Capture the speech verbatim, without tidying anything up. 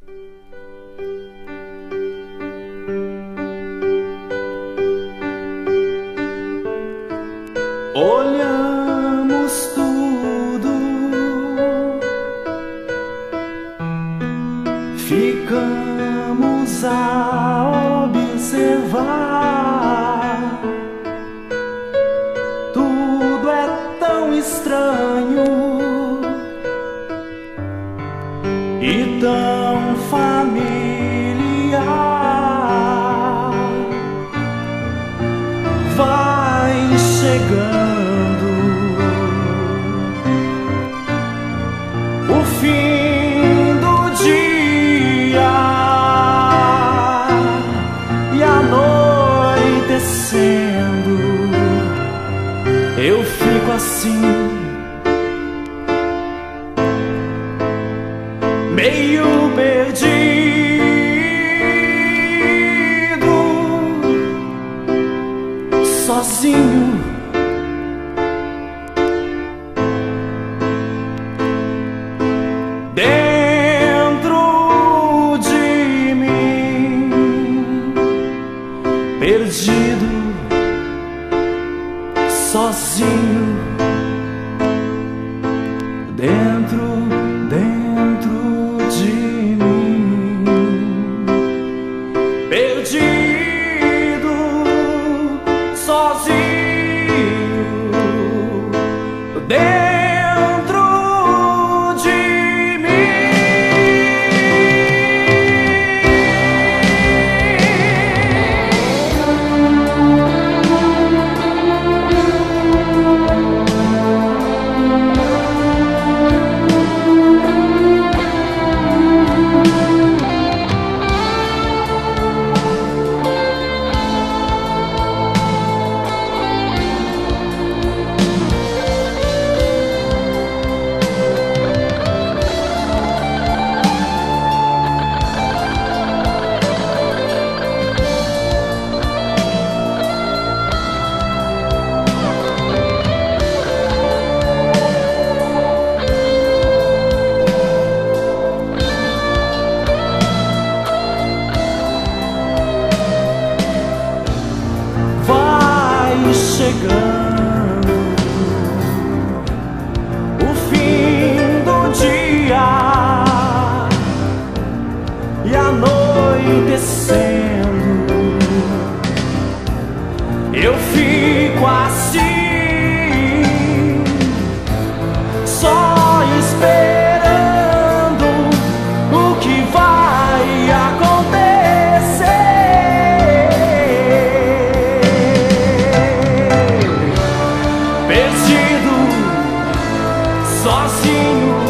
Olhamos tudo, ficamos a observar. Tudo é tão estranho e tão familiar. Vai chegando o fim do dia e a noite descendo. Eu fico assim, meio perdido, sozinho. Dentro de mim, perdido, sozinho. Dentro, dentro de mim, perdido, sozinho. Dentro de chegando o fim do dia e a noite descendo. Eu fico assim, só esperando o que vai acontecer. Perdido, sozinho.